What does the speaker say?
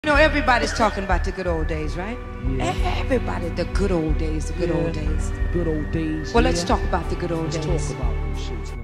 You know, everybody's talking about the good old days, right? Yeah. Everybody, the good old days, the good old days. Good old days. Well, let's talk about the good old days. Let's talk about them shits, man.